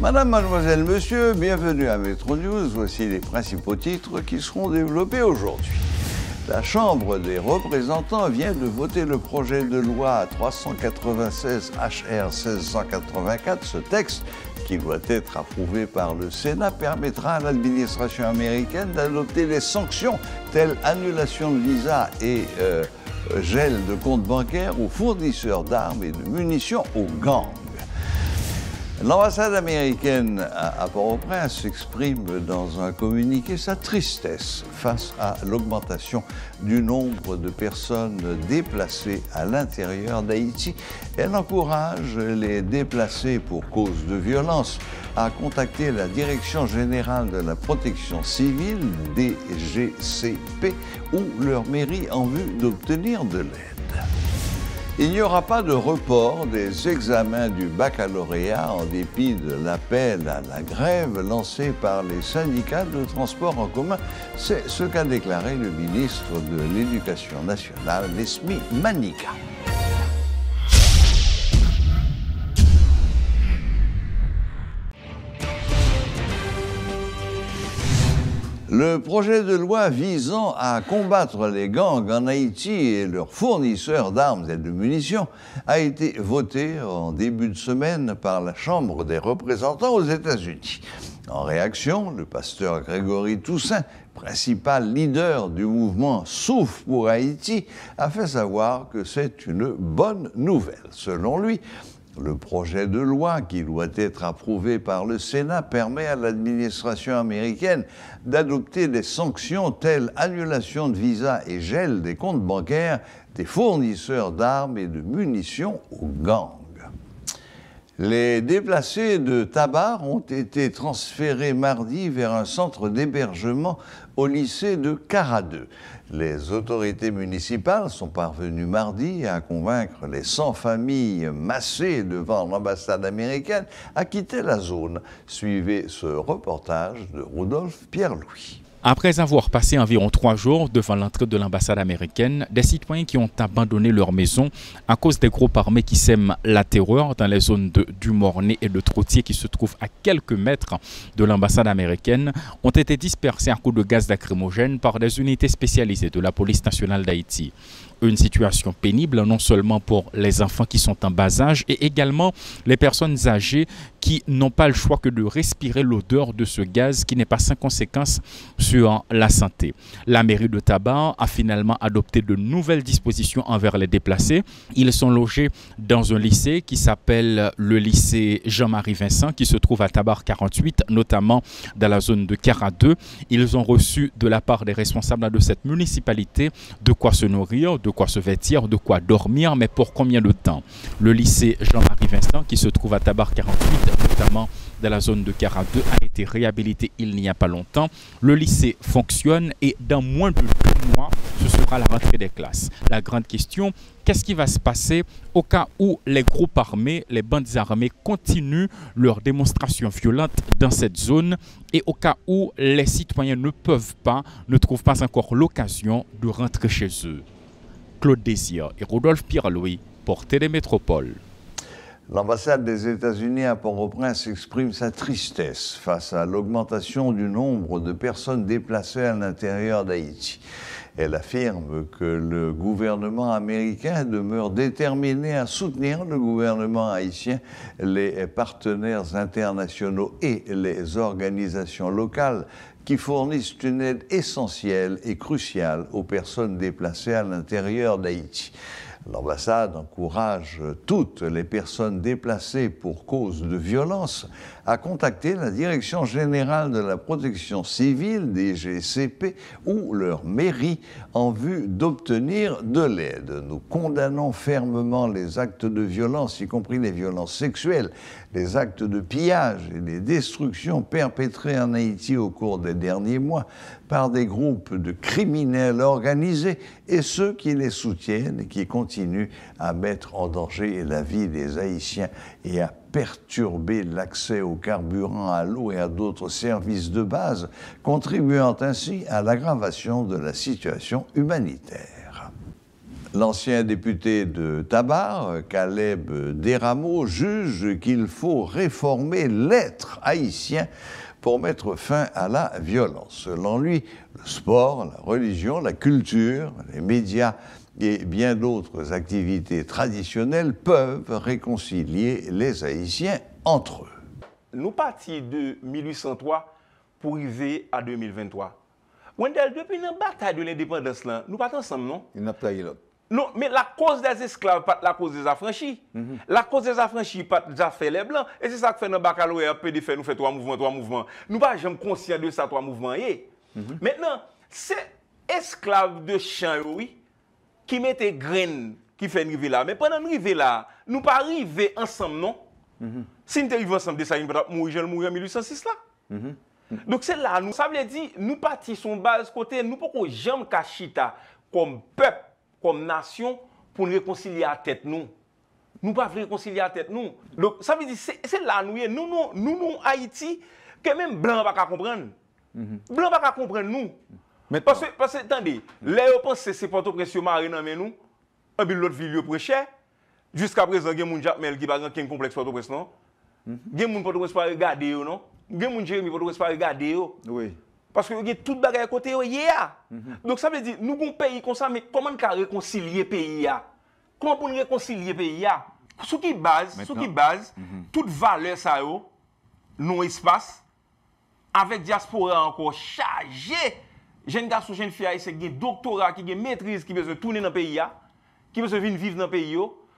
Madame, mademoiselle, monsieur, bienvenue à Metro News. Voici les principaux titres qui seront développés aujourd'hui. La Chambre des représentants vient de voter le projet de loi 396 HR 1684. Ce texte, qui doit être approuvé par le Sénat, permettra à l'administration américaine d'adopter des sanctions telles annulation de visa et gel de comptes bancaires aux fournisseurs d'armes et de munitions aux gangs. L'ambassade américaine à Port-au-Prince exprime dans un communiqué sa tristesse face à l'augmentation du nombre de personnes déplacées à l'intérieur d'Haïti. Elle encourage les déplacés pour cause de violence à contacter la Direction générale de la protection civile, DGCP, ou leur mairie en vue d'obtenir de l'aide. Il n'y aura pas de report des examens du baccalauréat en dépit de l'appel à la grève lancé par les syndicats de transport en commun. C'est ce qu'a déclaré le ministre de l'Éducation nationale, Nesmi Manika. Le projet de loi visant à combattre les gangs en Haïti et leurs fournisseurs d'armes et de munitions a été voté en début de semaine par la Chambre des représentants aux États-Unis. En réaction, le pasteur Grégory Toussaint, principal leader du mouvement Souffle pour Haïti, a fait savoir que c'est une bonne nouvelle. Selon lui, le projet de loi qui doit être approuvé par le Sénat permet à l'administration américaine d'adopter des sanctions telles annulation de visa et gel des comptes bancaires des fournisseurs d'armes et de munitions aux gangs. Les déplacés de Tabar ont été transférés mardi vers un centre d'hébergement au lycée de Caradeux. Les autorités municipales sont parvenues mardi à convaincre les 100 familles massées devant l'ambassade américaine à quitter la zone. Suivez ce reportage de Rodolphe Pierre-Louis. Après avoir passé environ 3 jours devant l'entrée de l'ambassade américaine, des citoyens qui ont abandonné leur maison à cause des groupes armés qui sèment la terreur dans les zones du Mornay et de Trottier qui se trouvent à quelques mètres de l'ambassade américaine ont été dispersés à coups de gaz lacrymogène par des unités spécialisées de la police nationale d'Haïti. Une situation pénible non seulement pour les enfants qui sont en bas âge et également les personnes âgées qui n'ont pas le choix que de respirer l'odeur de ce gaz qui n'est pas sans conséquence sur la santé. La mairie de Tabar a finalement adopté de nouvelles dispositions envers les déplacés. Ils sont logés dans un lycée qui s'appelle le lycée Jean-Marie Vincent qui se trouve à Tabar 48, notamment dans la zone de Caradeux. Ils ont reçu de la part des responsables de cette municipalité de quoi se nourrir, de quoi se vêtir, de quoi dormir, mais pour combien de temps? Le lycée Jean-Marie Vincent, qui se trouve à Tabar 48, notamment dans la zone de Caradeux, a été réhabilité il n'y a pas longtemps. Le lycée fonctionne et dans moins de 2 mois, ce sera la rentrée des classes. La grande question, qu'est-ce qui va se passer au cas où les groupes armés, les bandes armées continuent leurs démonstrations violentes dans cette zone et au cas où les citoyens ne trouvent pas encore l'occasion de rentrer chez eux? Claude Désir et Rodolphe Pierre-Louis pour Télémétropole. L'ambassade des États-Unis à Port-au-Prince exprime sa tristesse face à l'augmentation du nombre de personnes déplacées à l'intérieur d'Haïti. Elle affirme que le gouvernement américain demeure déterminé à soutenir le gouvernement haïtien, les partenaires internationaux et les organisations locales qui fournissent une aide essentielle et cruciale aux personnes déplacées à l'intérieur d'Haïti. L'ambassade encourage toutes les personnes déplacées pour cause de violence à contacter la Direction générale de la protection civile, DGCP, ou leur mairie en vue d'obtenir de l'aide. Nous condamnons fermement les actes de violence, y compris les violences sexuelles, les actes de pillage et les destructions perpétrées en Haïti au cours des derniers mois par des groupes de criminels organisés et ceux qui les soutiennent et qui continuent à mettre en danger la vie des Haïtiens et à perturber l'accès au carburant, à l'eau et à d'autres services de base, contribuant ainsi à l'aggravation de la situation humanitaire. L'ancien député de Tabar, Caleb Desrameaux, juge qu'il faut réformer l'être haïtien pour mettre fin à la violence. Selon lui, le sport, la religion, la culture, les médias et bien d'autres activités traditionnelles peuvent réconcilier les Haïtiens entre eux. Nous partis de 1803 pour arriver à 2023. Wendell, depuis la bataille de l'indépendance, nous ne pas ensemble, non? Il n'a pas eu l'autre. Non, mais la cause des esclaves, pas la cause des affranchis. La cause des affranchis, pas déjà fait les blancs. Et c'est ça que fait dans le baccalauréat, PDF, nous fait trois mouvements. Nous pas jamais conscients de ça, trois mouvements. Maintenant, c'est esclaves de champ, oui, qui mettent graines, qui fait arriver là. Mais pendant arriver là, nous pas arriver ensemble, non? Si nous arrivons ensemble, nous allons mourir en 1806 là. Donc c'est là, nous, ça veut dire, nous partissons base côté, nous ne pouvons jamais cachita comme peuple, comme nation, pour nous réconcilier à tête nous. Nous ne pouvons pas réconcilier à tête nous. Donc ça veut dire, c'est là, nous, Haïti, que même blanc va pas comprendre. Blanc va pas comprendre nous. Parce que, attendez, là, on pense que c'est Port-au-Prince marine dans nous, et puis l'autre ville prêche. Jusqu'à présent, il y a des gens qui n'ont pas de complexe Port-au-Prince, non? Il y a des gens qui ne peuvent pas regarder, non? Il y a des gens qui ne peuvent pas regarder. Oui. Parce que y a tout le bagage à côté. Donc ça veut dire, nous avons un pays comme ça, mais comment on réconcilier le pays? Comment on réconcilier le pays? Sous qui base, toute valeur, ça non espace, avec diaspora encore chargé. Jeune garçon, jeune fille, c'est un doctorat, qui a une maîtrise, qui veut tourner dans le pays, qui veut vivre dans le pays.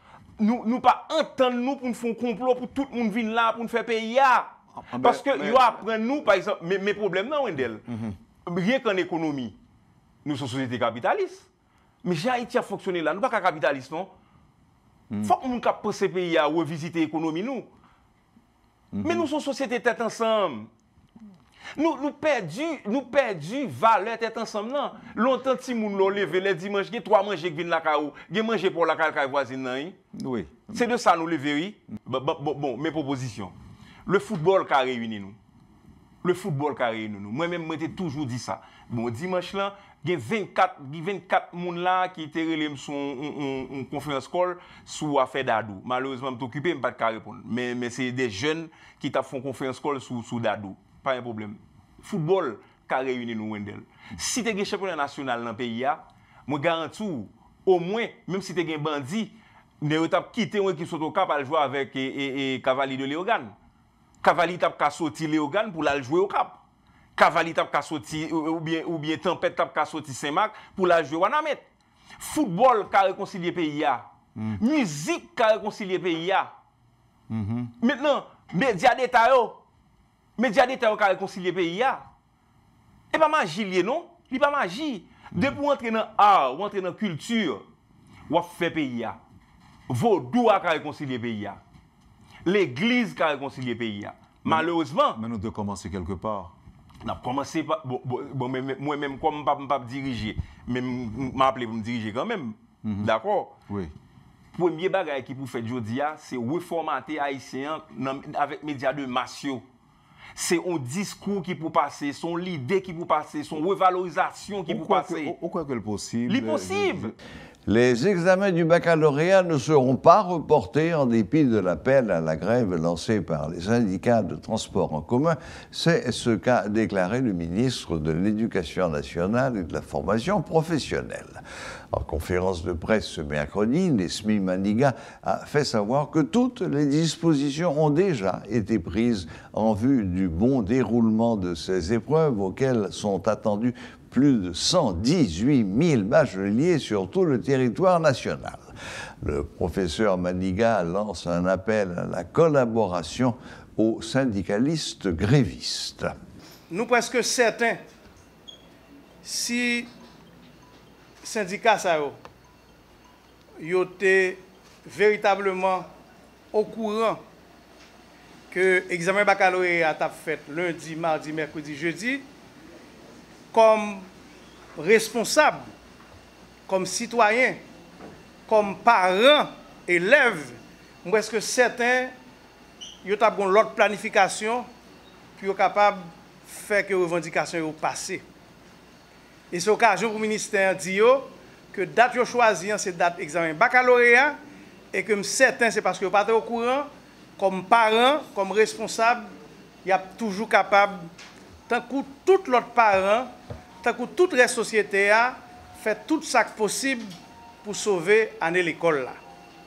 Nous pas entendre nous pour nous faire un complot pour tout le monde venir là pour nous faire pays. Parce que ils apprennent nous, par exemple, mes problèmes, non, Wendell. Rien qu'en économie, nous sommes une société capitaliste. Mais j'ai Haïti a fonctionné là, nous ne sommes pas capitalistes, non? Il faut que nous puissions ce pays à revisiter l'économie, nous. Mais nous sommes une société tête ensemble. Nous perdons valeur tête ensemble, non? Longtemps, si nous l'ont levé, les dimanches, il y a 3 manger qui viennent la caillou, il y a manger pour la caille voisine, Oui. C'est de ça nous lever, oui. Bon, mes propositions. Le football qui a réuni nous. Le football qui a réuni nous. Moi-même, j'ai toujours dit ça. Bon, dimanche là, il y a 24 personnes là qui étaient relevés sur une conférence call sur affaire d'Adou. Malheureusement, je suis occupé, je ne peux pas répondre. Mais c'est des jeunes qui font une conférence call sur d'Adou. Pas un problème. Football qui a réuni nous, Wendell. Si tu as un championnat national dans le pays, je garantis, au moins, même si tu as un bandit, tu as quitté une équipe sur cap à jouer avec Cavalier de Léogane. Cavalier t'a sorti Léogane pour la jouer au Cap. Cavalier t'a sorti ou bien Tempête t'a sorti Saint-Marc pour la jouer au Wanamet. Football qui a réconcilié pays. Musique qui a réconcilié pays. Maintenant, médias d'État qui a réconcilié pays. Et pas magie, non? Il pas magie. Depuis entrer dans l'art, ou entrer dans la culture, ou faire pays. Vaudou a réconcilié pays. L'église qui a réconcilié le pays. Malheureusement. Mais nous devons commencer quelque part. On a commencé par. Moi-même, comme je ne peux pas diriger, mais je m'appelle pour me diriger quand même. D'accord? Oui. Le premier bagage qui pour faire aujourd'hui, c'est reformater Haïtien avec les médias de masse. C'est un discours qui peut passer, son l'idée qui peut passer, son revalorisation qui peut passer. Au quoi que le possible. L'impossible. Les examens du baccalauréat ne seront pas reportés en dépit de l'appel à la grève lancé par les syndicats de transport en commun. C'est ce qu'a déclaré le ministre de l'Éducation nationale et de la formation professionnelle. En conférence de presse ce mercredi, Nesmi Maniga a fait savoir que toutes les dispositions ont déjà été prises en vue du bon déroulement de ces épreuves auxquelles sont attendus plus de 118 000 bacheliers sur tout le territoire national. Le professeur Maniga lance un appel à la collaboration aux syndicalistes grévistes. Nous presque certains, si syndicats ça étaient véritablement au courant que l'examen baccalauréat a fait lundi, mardi, mercredi, jeudi, comme responsable, comme citoyen, comme parent, élève, presque certains, ils ont l'autre planification qui est capable de faire que les revendications soient passées. Et c'est l'occasion pour le ministère de dire que date yo choisi, c'est date examen baccalauréat, et que certain, c'est parce que vous pas au courant, comme parent, comme responsable, il y a toujours capable, tant que tout l'autre parent, tant que toute la société a fait tout ça possible pour sauver année l'école là.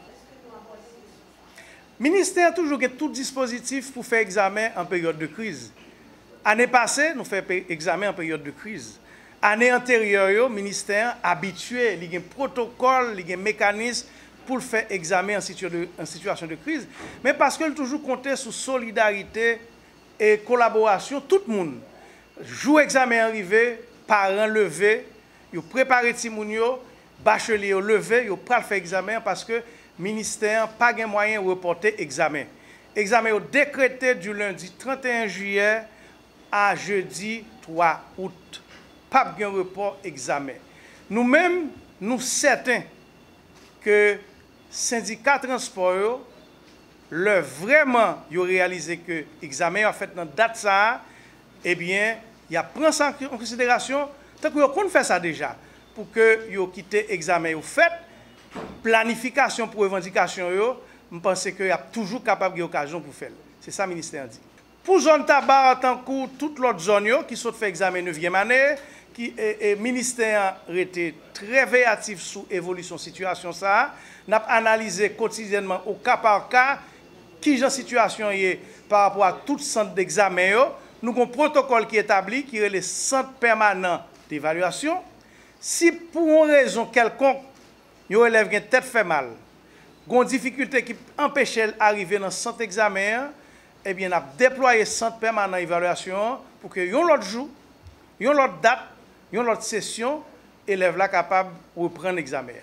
Le ministère a toujours tout dispositif pour faire examen en période de crise. Année passée, nous faisons examen en période de crise. Année antérieure, le ministère habitué, il y a un protocole, il y a un mécanisme pour faire examen en situation de crise. Mais parce qu'il toujours compté sur solidarité et collaboration, tout le monde. Jour examen arrivé, parents levés, ils préparent les petits bacheliers levés, ils prennent faire examen parce que le ministère n'a pas de moyen de reporter l'examen. L'examen est décrété du lundi 31 juillet à jeudi 3 août. Pas de report examen. Nous-mêmes, nous certains que le syndicat transport, vraiment, ils ont réalisé que l'examen a fait dans date ça, eh bien, il a pris ça en considération, tant qu'on fait ça déjà, pour que ils quitté l'examen au fait, planification pour revendication, je pense qu'il y a toujours capable d'occasion pour faire. C'est ça le ministère dit. Pour zone tabac, en tant que toute l'autre zone qui sont fait examen 9e année, le ministère a été très véatif sur l'évolution de la situation. Nous avons analysé quotidiennement au cas par cas qui est la situation par rapport à tout centre d'examen. Nous avons un protocole qui est établi, qui est le centre permanent d'évaluation. Si pour une raison quelconque, les élèves ont une tête fait mal, une difficulté qui empêche d'arriver dans le centre d'examen, eh bien, nous avons déployé le centre permanent d'évaluation pour que l'autre jour, l'autre date, l'autre session, élèves là capable de reprendre l'examen.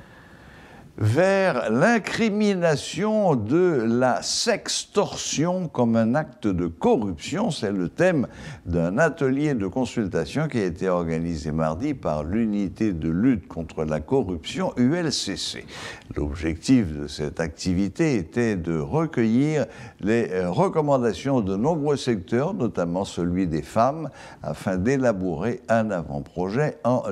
Vers l'incrimination de la sextorsion comme un acte de corruption. C'est le thème d'un atelier de consultation qui a été organisé mardi par l'unité de lutte contre la corruption ULCC. L'objectif de cette activité était de recueillir les recommandations de nombreux secteurs, notamment celui des femmes, afin d'élaborer un avant-projet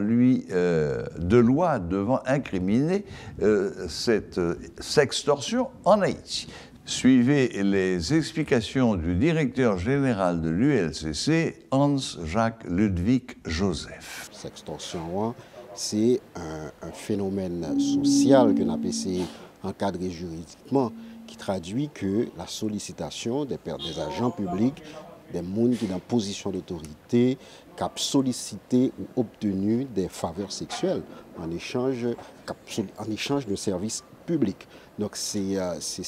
de loi devant incriminer cette sextorsion en Haïti. Suivez les explications du directeur général de l'ULCC, Hans-Jacques Ludwig Joseph. Sextorsion, c'est un phénomène social que l'on a essayé d'encadrer juridiquement, qui traduit que la sollicitation des agents publics, des gens qui sont dans position d'autorité, qui ont sollicité ou obtenu des faveurs sexuelles en échange de services publics. Donc c'est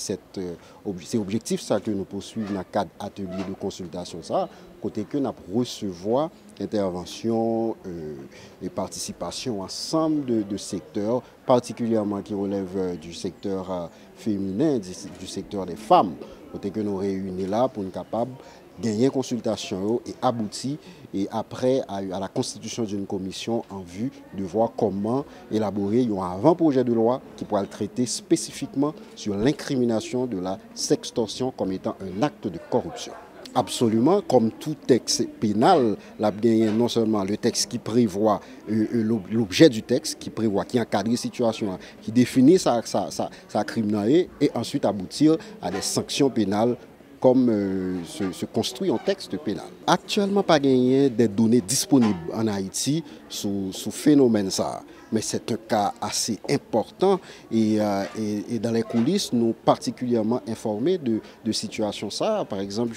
objectif ça que nous poursuivons dans le cadre atelier de consultation ça, côté que nous recevons intervention et participation ensemble de secteurs, particulièrement qui relèvent du secteur féminin, du secteur des femmes, côté que nous réunissons là pour nous capables gagner consultation et aboutir et après à la constitution d'une commission en vue de voir comment élaborer un avant-projet de loi qui pourra le traiter spécifiquement sur l'incrimination de la sextorsion comme étant un acte de corruption. Absolument, comme tout texte pénal, non seulement le texte qui prévoit l'objet du texte, qui encadre la situation, qui définit sa criminalité et ensuite aboutir à des sanctions pénales comme se construit un texte pénal. Actuellement, pas gagné des données disponibles en Haïti sous phénomène ça. Mais c'est un cas assez important et dans les coulisses, nous particulièrement informés de situation ça. Par exemple,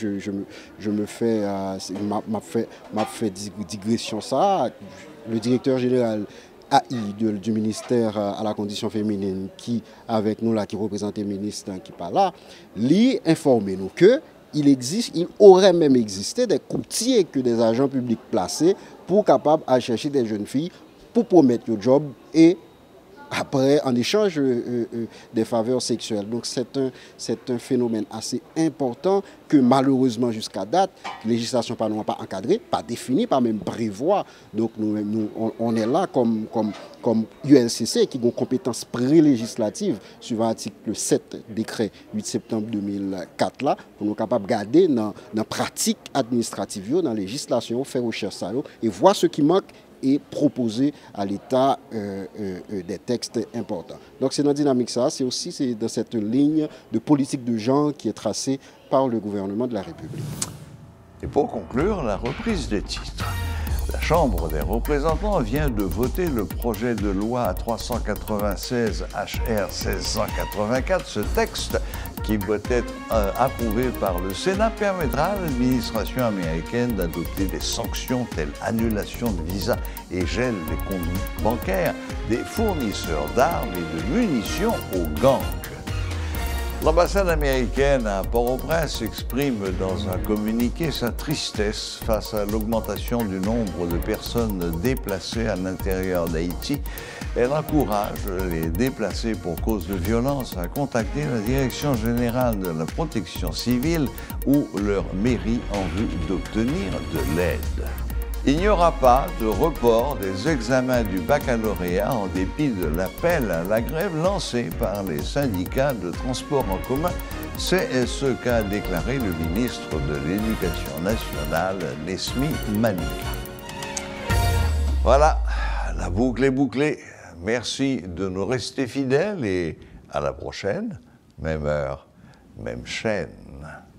m'a fait digression ça. Le directeur général AI du ministère à la condition féminine qui avec nous là, qui représente le ministre qui parle là, lui informer nous que il aurait même existé des courtiers que des agents publics placés pour capables à chercher des jeunes filles pour promettre le job et après en échange des faveurs sexuelles. Donc c'est un phénomène assez important que malheureusement jusqu'à date, la législation n'a pas encadré, pas défini, pas même prévoir. Donc on est là comme ULCC qui a une compétence pré-législative suivant l'article 7 décret 8 septembre 2004 là, pour nous capables de garder dans la pratique administrative, dans la législation, faire recherche ça et voir ce qui manque et proposer à l'État des textes importants. Donc c'est dans la dynamique ça, c'est aussi dans cette ligne de politique de genre qui est tracée par le gouvernement de la République. Et pour conclure, la reprise des titres. La Chambre des représentants vient de voter le projet de loi 396 HR 1684. Ce texte, qui doit être approuvé par le Sénat, permettra à l'administration américaine d'adopter des sanctions telles annulation de visas et gel des comptes bancaires des fournisseurs d'armes et de munitions aux gangs. L'ambassade américaine à Port-au-Prince exprime dans un communiqué sa tristesse face à l'augmentation du nombre de personnes déplacées à l'intérieur d'Haïti. Elle encourage les déplacés pour cause de violence à contacter la Direction générale de la protection civile ou leur mairie en vue d'obtenir de l'aide. Il n'y aura pas de report des examens du baccalauréat en dépit de l'appel à la grève lancé par les syndicats de transport en commun. C'est ce qu'a déclaré le ministre de l'Éducation nationale, Nesmi Manika. Voilà, la boucle est bouclée. Merci de nous rester fidèles et à la prochaine, même heure, même chaîne.